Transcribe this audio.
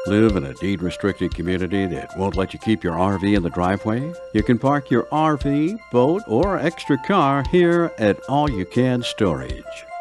Live in a deed-restricted community that won't let you keep your RV in the driveway? You can park your RV, boat, or extra car here at All You Can Storage.